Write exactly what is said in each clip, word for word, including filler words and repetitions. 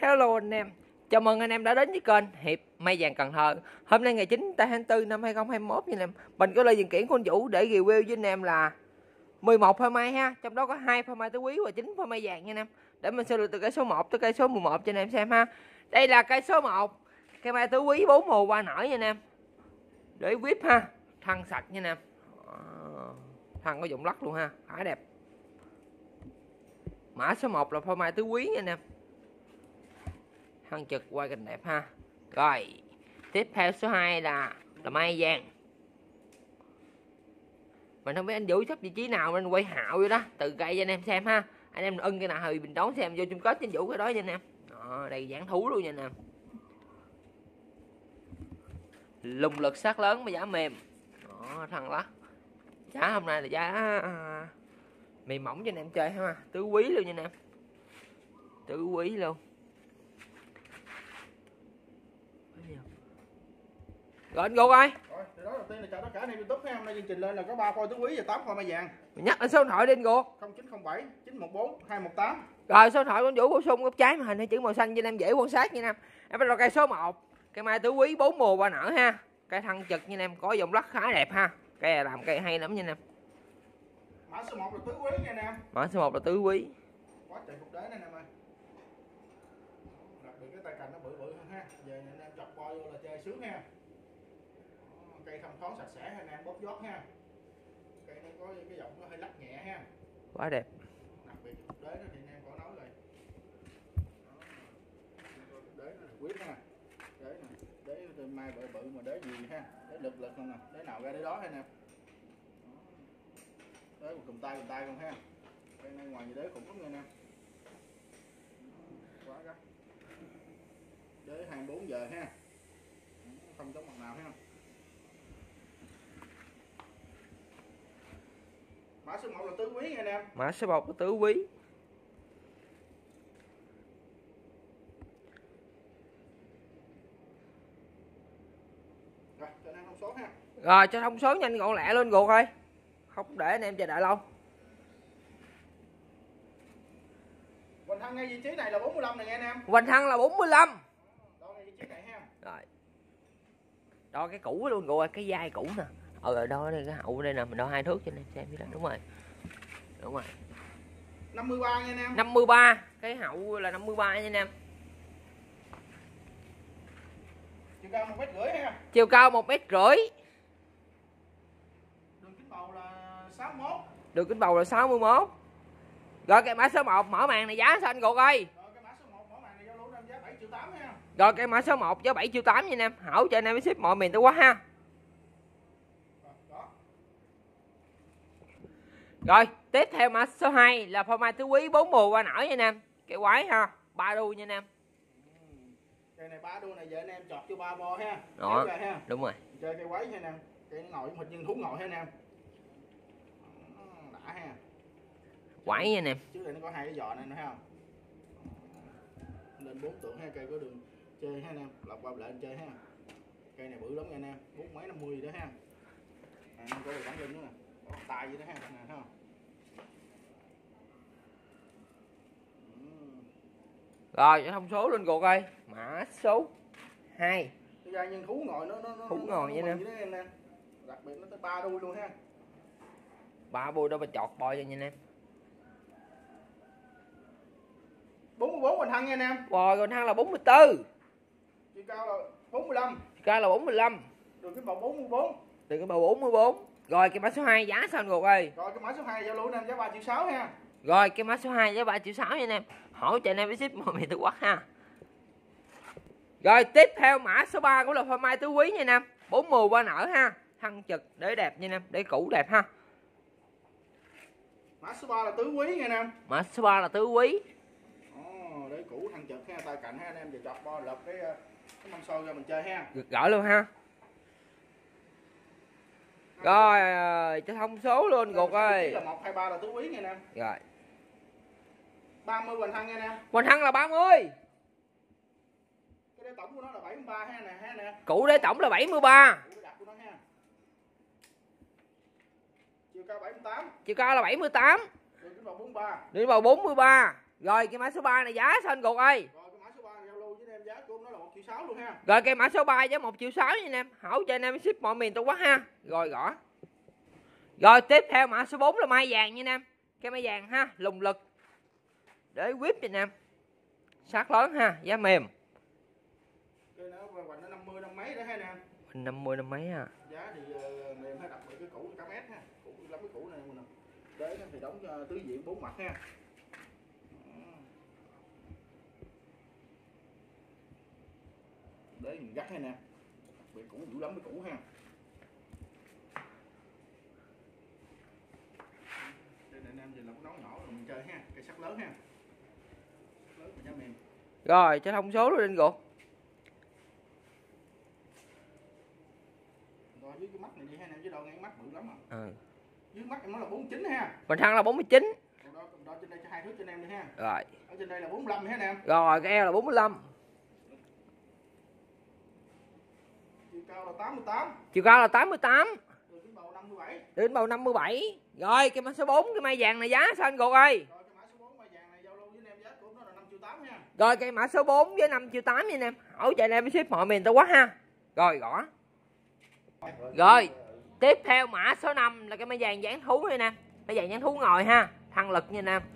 Hello anh em, chào mừng anh em đã đến với kênh Hiệp May Vàng Cần Thơ. Hôm nay ngày chín tháng tư năm hai nghìn không trăm hai mươi mốt nha anh em. Mình có lời dừng kiển con Vũ để review với anh em là mười một phôi may ha, trong đó có hai phôi may tứ quý và chín phôi may vàng nha anh em. Để mình sơ lược từ cây số một tới cây số mười một cho anh em xem ha. Đây là cây số một, cây may tứ quý bốn mùa qua nở nha anh em. Để whip ha, thân sạch nha anh em. Thân có dụng lắc luôn ha, khá đẹp. Mã số một là phôi mai tứ quý nha anh em. Thân trực quay cảnh đẹp ha. Rồi, tiếp theo số hai là là mai vàng. Mình không biết anh Vũ sắp vị trí nào nên quay hạo vô đó, từ cây cho anh em xem ha. Anh em ưng cái nào thì mình đón xem vô chung kết cho anh Vũ cái đó nha anh em. Đó, đây dáng thú luôn nha anh em. Lùng lực sát lớn mà giá mềm. Đó, thân đó. Giá hôm nay là giá à, mềm mỏng cho anh em chơi ha, tứ quý luôn nha anh em. Tứ quý luôn. Rồi anh Gục ơi. Rồi, từ đó đầu tiên là chào tất cả anh em YouTube ha. Hôm nay chương trình lên là có ba phôi tứ quý và tám phôi mai vàng. Mình nhắc lại số điện thoại đi anh Gục. không chín không bảy chín một bốn hai một tám. Rồi số điện thoại của anh Vũ bổ sung góc trái màn hình hay chữ màu xanh cho anh em dễ quan sát nha anh em. Em bắt đầu cây số một, cây mai tứ quý bốn mùa qua nở ha. Cây thân trực nha anh em, có dòng lắc khá đẹp ha. Cây này làm cây hay lắm nha anh em. Mã số một là tứ quý nha anh em. Mã số một là tứ quý. Quá trời phục đế này anh em ơi. Đặc biệt cái tay cành nó bự bự hơn ha. Giờ anh em chọc bo vô là chơi sướng ha. Cây thông thoáng sạch sẽ anh em bóp giót ha. Cây nó có cái giọng nó hơi lắc nhẹ ha. Quá đẹp. Đặc biệt phục đế đó thì anh em có nói rồi. Đế nó là quyết ha. Đế nè, đế từ mai bự bự mà đế gì ha. Đế lực lực không nè, đế nào ra đế đó ha anh em. Đế một cầm tay cầm tay không ha. Cây này ngoài gì đế khủng lắm nha anh em. Quá gắt. Đế hai mươi bốn giờ ha. Không chống mặt nào ha. Mã số một là tứ quý nha anh em. Mã số một là tứ quý. Rồi, cho anh em thông số ha. Rồi cho thông số nhanh gọn lẹ luôn Gục ơi. Không để anh em chờ đợi lâu. Hoành thân ngay vị trí này là bốn mươi lăm này nha anh em. Hoành thân là bốn mươi lăm. Đo ngay vị trí này ha. Rồi. Đo cái cũ luôn Gục ơi, cái dai cũ nè. Ờ rồi đo đây cái hậu đây nè, mình đo hai thước cho anh em xem vậy đó, đúng rồi. Đúng rồi. năm mươi ba nha anh em. năm mươi ba, cái hậu là năm mươi ba nha anh em. Chiều cao một mét rưỡi ha. Chiều cao một mét rưỡi. Đường kính bầu là sáu mươi mốt. Đường kính bầu là sáu mươi mốt. Rồi cái mã số một mở màn này giá sao anh Gục ơi? Rồi cái mã số một mở màn này giao lưu em giá bảy triệu tám ha. Rồi cái mã số một giá bảy triệu tám nha anh em. Hảo cho anh em ship mọi miền tới quá ha. Đó. Rồi, tiếp theo mã số hai là phôi mai tứ quý bốn mùa qua nở nha anh em. Cái quái ha, ba đu nha anh em. Cây này ba đu này giờ anh em chọt cho ba bo ha. Đó, ha. đúng rồi. Chơi cây quái ha anh em. Cây nó ngồi giống hình nhân thú ngồi ha anh em. Đã ha. Quái nha anh em. Trước đây nó có hai cái giò này nữa ha. Lên bốn tượng ha, cây có đường chơi ha anh em, lọc qua lại chơi ha. Cây này bự lắm nha anh em, bốn mấy năm mươi đó ha. À, có đường bắn lưng nữa nè, có tay vậy đó ha, nè thấy không? Rồi, cho thông số lên Gục ơi. Mã số hai. Cái da nhân thú ngồi nó nó nó Thú ngồi vậy nè. em nè. Đặc biệt nó tới ba đuôi luôn ha. Ba bôi đó ba chọt boi cho nha anh em. bốn mươi bốn hoành thân nha anh em. Rồi còn thăng là bốn mươi tư. Chiều cao là bốn mươi lăm. Chiều cao là bốn mươi lăm. Đường kính bầu bốn mươi bốn. Từ cái bầu bốn mươi bốn. Rồi cái mã số hai giá sao anh Gục ơi? Rồi cái mã số hai giao lưu anh em giá ba triệu sáu ha. Rồi cái mã số hai giá ba triệu sáu nha anh em. Hỗ trợ anh em với ship mọi miền Tổ quốc ha. Rồi tiếp theo mã số ba cũng là phôi mai tứ quý nha anh em. Bốn mùa qua nở ha. Thân trực để đẹp nha anh em, để cũ đẹp ha. Mã số ba là tứ quý nha anh em. Mã số ba là tứ quý. Ồ, để cũ thân trực ha, tay cạnh ha anh em, giờ chọt bo lật cái cái mâm xôi ra mình chơi ha. Gật gỡ luôn ha. Rồi cho thông số luôn Gục ơi. Là một hai ba là tứ quý nha anh em. Rồi. ba mươi hoành thân nha anh em. Hoành thân là ba mươi. Cái đế tổng của nó là bảy mươi ba ha nè, ha nè. Cũ đế tổng là bảy mươi ba. Cũ đặt của nó ha. Chiều cao bảy mươi tám. Chiều cao là bảy mươi tám. Đường kính bầu bốn mươi ba. Đường vào bốn mươi ba. Rồi cái mã số ba này giá sao anh Gục ơi? Rồi cái mã số ba của nó là một triệu sáu luôn ha. Rồi cây mã số ba giá một triệu sáu nha anh em. Hỗ trợ anh em ship mọi miền Tổ Quốc ha. Rồi gõ. Rồi tiếp theo mã số bốn là mai vàng nha anh em. Cây mai vàng ha, lùng lực. Để whip cho anh em. Sát lớn ha, giá mềm. Cây nó hoành nó năm mươi năm mấy đó ha anh em. năm mươi năm mấy ha. Giá thì uh, mềm ha, đặc biệt cái củ cả mét ha. Củ lắm cái củ này nè. Đế thì đóng uh, tứ diện bốn mặt ha. Đế nhìn gắt ha nè. Bị củ dữ lắm cái củ ha. Đây anh em nhìn là cái nón nhỏ rồi mình chơi ha, cây sắt lớn ha. Sắt lớn và giá mềm. Rồi cho thông số luôn lên ruột. Rồi dưới cái mắt này đi ha em, chứ đâu ngay mắt bự lắm à. Ừ. Dưới mắt em nói là bốn mươi chín ha. Bình thăng là bốn mươi chín. Đó, đó trên đây cho hai thước cho anh em đi ha. Rồi. Ở trên đây là bốn mươi lăm ha anh em. Rồi cái eo là bốn mươi lăm. Chiều cao là tám mươi tám. Chiều cao là tám mươi tám. Đường kính bầu năm mươi bảy. Đến bầu năm mươi bảy. Rồi cái mã số bốn cái mai vàng này giá sao anh Gột ơi? Rồi cái mã số bốn mai vàng này giao lưu với anh em giá của nó là năm triệu tám ha. Rồi cây mã số bốn với năm triệu tám nha anh em. Hỗ trợ anh em ship mọi miền Tổ Quốc ha. Rồi gõ. Rồi tiếp theo mã số năm là cái mai vàng dán thú nha anh em. Mai vàng dán thú ngồi ha, thăng lực nha anh em.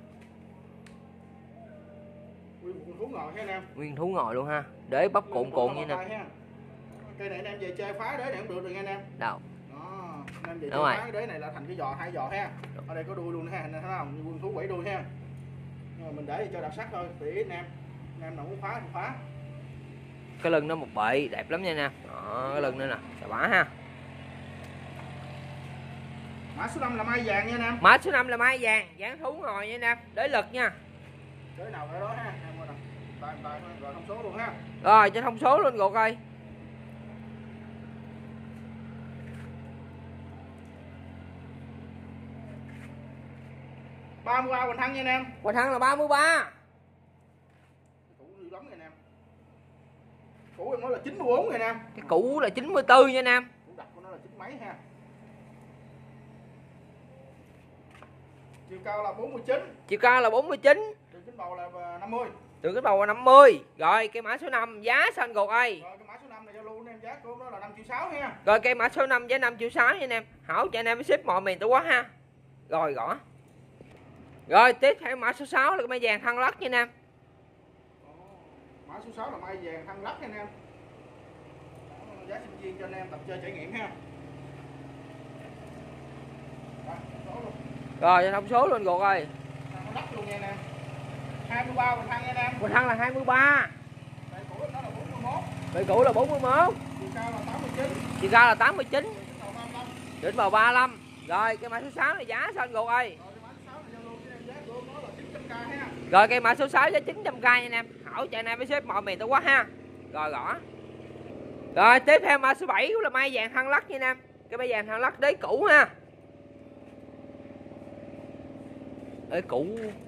Nguyên thú ngồi ha anh em. Nguyên thú ngồi luôn ha. Để bắp cuộn cuộn nha anh em. Cây này anh em về chơi phá đế này cũng được rồi nha anh em. Đâu. Đó, anh em về Đúng chơi rồi. phá cái đế này là thành cái giò hai giò ha. Ở đây có đuôi luôn ha, anh em thấy không? Nguyên thú bảy đuôi ha. Nhưng mà mình để cho đặc sắc thôi, tùy anh em. Anh em nào muốn phá thì phá. Cái lưng nó một bậy đẹp lắm nha anh em. Đó, cái lưng nữa nè, xà bả ha. Mã số năm là mai vàng nha anh em. Mã số năm là mai vàng, dán thú ngồi nha anh em, đế lực nha. Đế nào ở đó ha, em coi nè. Tài tài rồi thông số luôn ha. Rồi cho thông số luôn Gột ơi. ba mươi ba Hoành Thăng nha anh em. Hoành Thăng là ba mươi ba. Củ đi lắm nha anh em. Củ em nói là chín mươi bốn nha anh em. Cái cũ là chín mươi tư nha anh em. Củ đặt của nó là chín mấy ha. Chiều cao là bốn mươi chín. Chiều cao là bốn mươi chín. Đường kính bầu là năm mươi. Đường kính bầu là năm mươi. Rồi cái mã số năm giá sao anh Gột ơi? Rồi cái mã số năm này giao lưu anh em, giá của nó là năm triệu sáu ha. Rồi cây mã số năm giá năm triệu sáu nha anh em. Hỗ trợ anh em ship mọi miền Tổ Quốc ha. Rồi gõ. Rồi tiếp theo mã số sáu là cái mai vàng thăng lắc nha anh em. Mã số sáu là mai vàng thăng lắc nha anh em. Đó, giá sinh viên cho anh em tập chơi trải nghiệm ha. Rồi, thông số luôn. Rồi cho thông số luôn Gột ơi. Thăng lắc luôn nha anh em. hai mươi ba Hoành Thăng nha anh em. Hoành Thăng là hai mươi ba. Đây cũ nó là bốn mươi mốt. Bệ cũ là bốn mươi mốt. Chiều cao là tám mươi chín. Chiều cao là tám mươi chín. Đầu ba mươi lăm. Đỉnh vào ba mươi lăm. Rồi cái mã số sáu là giá sao anh Gột ơi? Rồi cái mã số sáu này giao lưu với em, giá của nó là chín trăm k ha. Rồi cây mã số sáu giá chín trăm k nha anh em. Hỗ trợ anh em với ship mọi miền Tổ Quốc ha. Rồi gõ. Rồi tiếp theo mã số bảy cũng là mai vàng thăng lắc nha anh em. Cái mai vàng thăng lắc đế cũ ha. Đế cũ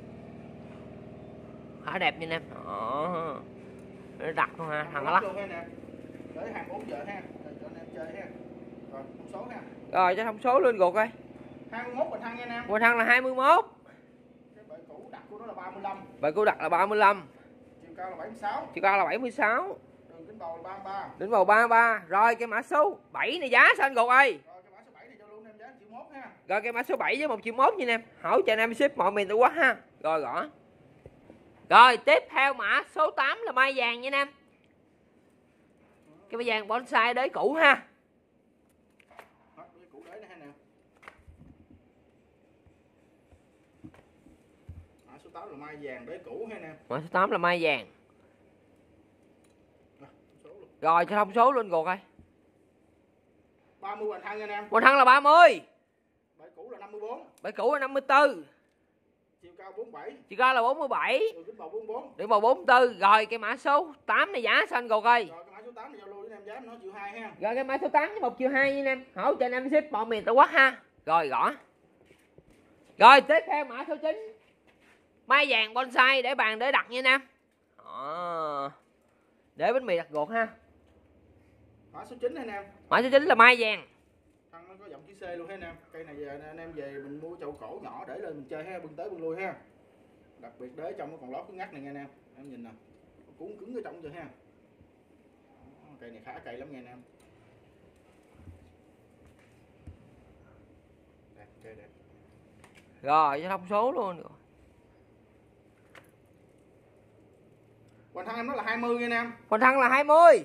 khá đẹp nha anh em. Đó. Nó đặt luôn ha, thằng lắc. Luôn ha nè. Tới hàng bốn giờ ha. Để cho anh em chơi ha. Rồi thông số ha. Rồi cho thông số lên Gột ơi. hai mươi mốt Hoành Thăng nha anh em. Hoành Thăng là hai mươi mốt. Cái bệ cũ đặt của nó là ba mươi lăm. Bệ cũ đặt là ba mươi lăm. Chiều cao là bảy mươi sáu. Chiều cao là bảy mươi sáu. Đường kính bầu là ba mươi ba. Đỉnh vào ba mươi ba. Rồi cái mã số bảy này giá sao anh Gột ơi? Rồi cái mã số bảy này cho luôn em, giá một triệu mốt ha. Rồi cái mã số bảy với một triệu mốt nha anh em. Hỗ trợ anh em ship mọi miền Tổ Quốc ha. Rồi gõ. Rồi tiếp theo mã số tám là mai vàng nha anh em. Cái mai vàng bonsai đế cũ ha. Hết cái củ đế này ha nè. Mã số tám là mai vàng đế cũ ha nè. Mã số tám là mai vàng. Rồi, thông số luôn. Rồi cho thông số luôn Gột ơi. ba mươi Hoành Thăng nha anh em. Hoành Thăng là ba mươi. Bệ cũ là năm mươi bốn. Bệ cũ là năm mươi tư. Chiều cao bốn mươi bảy. Chiều cao là bốn mươi bảy. Đường kính bầu bốn mươi bốn. Đỉnh vào bốn mươi tư. Rồi cái mã số tám này giá sao anh Gột ơi? Rồi cái mã số tám này giao lưu với em, giá nó triệu hai ha. Rồi cái mã số tám với một triệu hai nha anh em. Hỗ trợ anh em ship mọi miền Tổ Quốc ha. Rồi gõ. Rồi tiếp theo mã số chín. Mai vàng bonsai để bàn để đặt nha anh em. Đó. Để bánh mì đặt Gột ha. Mã số chín anh em. Mã số chín là mai vàng. Thằng nó có giọng chữ C luôn ha anh em. Cây này về anh em về mình mua chậu cổ nhỏ để lên mình chơi ha, bưng tới bưng lui ha. Đặc biệt đế trong nó còn lót cái ngắt này nha anh em. Em nhìn nè. cuốn cứng ở trong rồi ha. Cây này khá cây lắm nha anh em. Đẹp, chơi đẹp. Rồi cho thông số luôn rồi. Hoành thân em nó là hai mươi nha anh em. Hoành thân là hai mươi.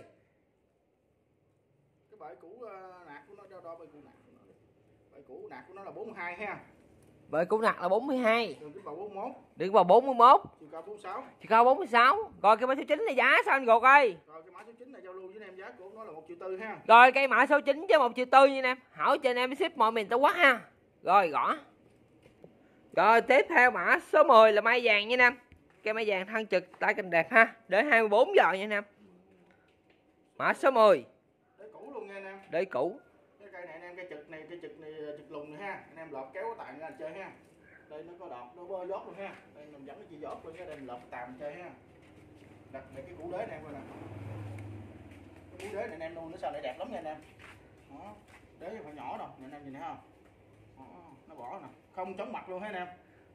Cái bệ cũ uh, nạc của nó cho đo bệ cũ nạc của nó. Bệ cũ nạc của nó là bốn mươi hai ha. Bệ cũ nạc là bốn mươi hai. Đường kính bầu bốn mươi mốt. Đường vào bốn mươi mốt. Chiều cao bốn mươi sáu. Chiều cao bốn mươi sáu. Rồi cái mã số chín này giá sao anh Gột ơi? Rồi cái mã số chín này giao lưu với anh em, giá của nó là một triệu tư ha. Rồi cây mã số chín với một triệu tư nha anh em. Hỏi cho anh em ship mọi miền Tổ quốc ha. Rồi gõ. Rồi tiếp theo mã số mười là mai vàng nha anh em. Cây mai vàng thân trực tay cành đẹp ha. Để hai mươi bốn giờ nha anh em. Mã số mười. Để cũ luôn nha anh em. Để cũ. Cái cây này anh em, cây trực này, cây trực này trực lùng này ha. Anh em lọp kéo cái tàn ra chơi ha. Đây nó có đọt, nó bơ giót luôn ha. Đây mình dẫn cái chi giót luôn nha, đây mình lọp tàn chơi ha. Đặt này cái củ đế này em coi nè. Cái củ đế này anh em nuôi nó sao lại đẹp lắm nha anh em. Đó. Đế không phải nhỏ đâu, anh em nhìn thấy không? Đó. Nó bỏ nè, không chống mặt luôn ha anh em.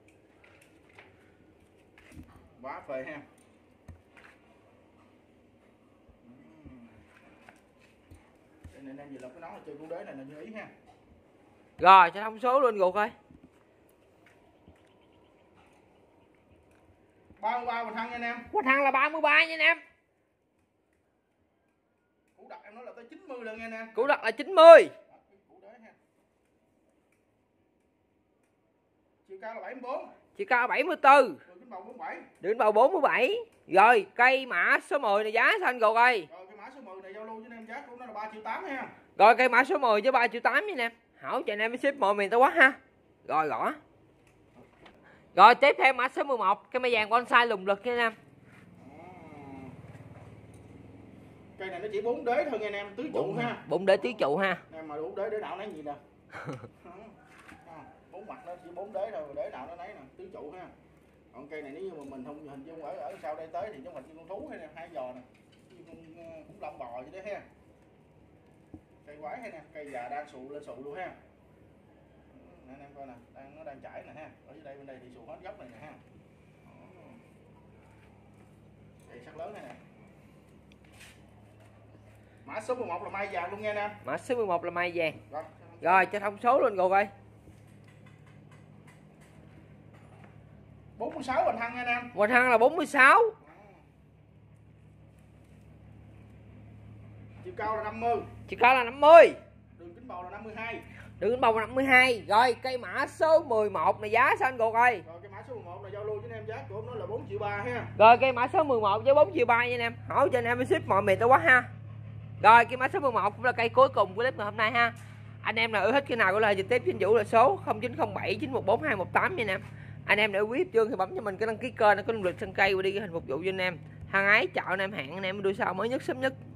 Quá phê ha. Đây này anh em nhìn là cái nón là chơi củ đế này là như ý ha. Rồi cho thông số luôn Gột ơi. ba mươi ba hoành thân nha anh em. Hoành thân là ba mươi ba nha anh em. Củ đặt em nói là tới chín mươi lần nha anh em. Củ đặt là chín mươi. Đó, củ đế ha. Chiều cao là bảy mươi bốn. Chiều cao bảy mươi tư. Đường kính bầu bốn mươi bảy. Đường vào bốn mươi bảy. Rồi cây mã số mười này giá sao anh Gột ơi? Rồi cái mã số mười này giao lưu với anh em, giá của nó là ba triệu tám ha. Rồi cây mã số mười với ba triệu tám nha anh em. Hỏi cho anh em ship mọi miền Tổ quốc ha. Rồi gõ. Rồi tiếp theo mã số mười một, cái mai vàng bonsai lùng lực nha anh em. Cây này nó chỉ bốn đế thôi nha anh em, tứ trụ ha. Bốn đế tứ trụ ha. Anh em mà bốn đế đế nào nấy gì nè. Bốn mặt nó chỉ bốn đế thôi, đế nào nó nấy nè, tứ trụ ha. Còn cây này nếu như mà mình không hình dung ở ở sau đây tới thì giống hình như con thú hay nè, hai giò nè. Cũng lông bò vậy đấy ha. Cây quái hay nè, cây già đang sụ lên sụ luôn ha. Anh em coi nè, đang nó đang chảy nè ha. Ở dưới đây bên đây thì sụ hết gốc này nè ha. Cây sắc lớn này nè. Mã số mười một là mai vàng luôn nha anh em. Mã số mười một là mai vàng. Rồi, Rồi cho thông số luôn Gột ơi. bốn mươi sáu hoành thân nha anh em. Hoành thân là bốn mươi sáu. Chiều cao là năm mươi. Chiều cao là năm mươi. Đường kính bầu là năm mươi hai. Đường kính bầu là năm mươi hai. Rồi cây mã số mười một này giá sao anh Gột ơi? Rồi cái mã số mười một là giao lưu với anh em, giá của nó là bốn triệu ba ha. Rồi cây mã số mười một với bốn triệu ba nha anh em. Hỏi cho anh em ship mọi miền Tổ quốc ha. Rồi cái mã số mười một cũng là cây cuối cùng của clip ngày hôm nay ha. Anh em nào ưa thích cái nào có lời trực tiếp trên Vũ là số không chín không bảy chín một bốn hai một tám nha anh em. Anh em nào quý chương thì bấm cho mình cái đăng ký kênh, nó có động lực sân cây và đi cái hình phục vụ cho anh em. Thân ái chào anh em, hẹn anh em đuôi sau mới nhất sớm nhất.